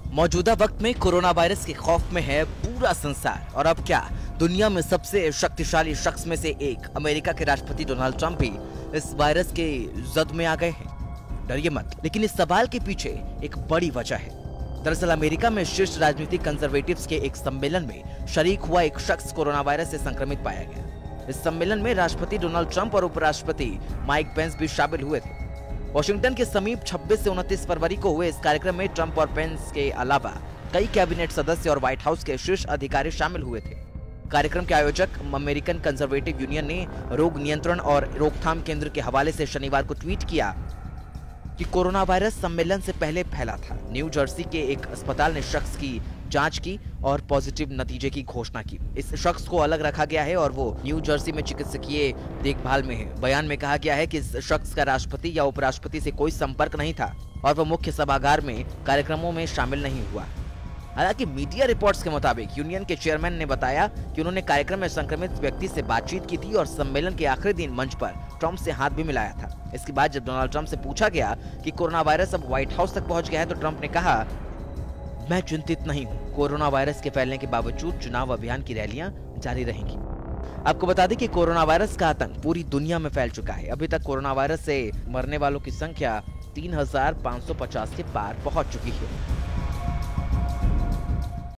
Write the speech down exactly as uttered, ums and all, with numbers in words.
मौजूदा वक्त में कोरोना वायरस के खौफ में है पूरा संसार। और अब क्या, दुनिया में सबसे शक्तिशाली शख्स में से एक अमेरिका के राष्ट्रपति डोनाल्ड ट्रंप भी इस वायरस के जद में आ गए हैं। डरिए मत, लेकिन इस सवाल के पीछे एक बड़ी वजह है। दरअसल अमेरिका में शीर्ष राजनीतिक कंजर्वेटिव्स के एक सम्मेलन में शरीक हुआ एक शख्स कोरोना वायरस से संक्रमित पाया गया। इस सम्मेलन में राष्ट्रपति डोनाल्ड ट्रंप और उपराष्ट्रपति माइक पेंस भी शामिल हुए थे। वॉशिंगटन के समीप छब्बीस से उनतीस फरवरी को हुए इस कार्यक्रम में ट्रंप और पेंस के अलावा कई कैबिनेट सदस्य और व्हाइट हाउस के शीर्ष अधिकारी शामिल हुए थे। कार्यक्रम के आयोजक अमेरिकन कंजर्वेटिव यूनियन ने रोग नियंत्रण और रोकथाम केंद्र के हवाले से शनिवार को ट्वीट किया कि कोरोना वायरस सम्मेलन से पहले फैला था। न्यू जर्सी के एक अस्पताल ने शख्स की जांच की और पॉजिटिव नतीजे की घोषणा की। इस शख्स को अलग रखा गया है और वो न्यू जर्सी में चिकित्सकीय देखभाल में है। बयान में कहा गया है कि इस शख्स का राष्ट्रपति या उपराष्ट्रपति से कोई संपर्क नहीं था और वह मुख्य सभागार में कार्यक्रमों में शामिल नहीं हुआ। हालांकि मीडिया रिपोर्ट्स के मुताबिक यूनियन के चेयरमैन ने बताया कि उन्होंने कार्यक्रम में संक्रमित व्यक्ति से बातचीत की थी और सम्मेलन के आखिरी दिन मंच पर ट्रंप से हाथ भी मिलाया था। इसके बाद जब डोनाल्ड ट्रंप से पूछा गया कि कोरोना वायरस अब व्हाइट हाउस तक पहुंच गया है तो ट्रंप ने कहा, मैं चिंतित नहीं हूं। कोरोना वायरस के फैलने के बावजूद चुनाव अभियान की रैलियां जारी रहेंगी। आपको बता दें कि कोरोना वायरस का आतंक पूरी दुनिया में फैल चुका है। अभी तक कोरोना वायरस से मरने वालों की संख्या तीन हजार पाँच सौ पचास के पार पहुंच चुकी है।